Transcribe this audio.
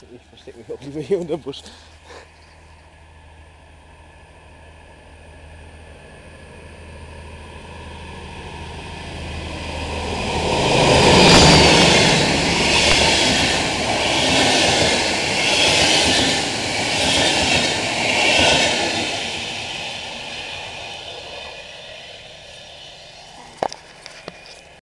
Ich verstecke mich auch lieber hier unter Busch.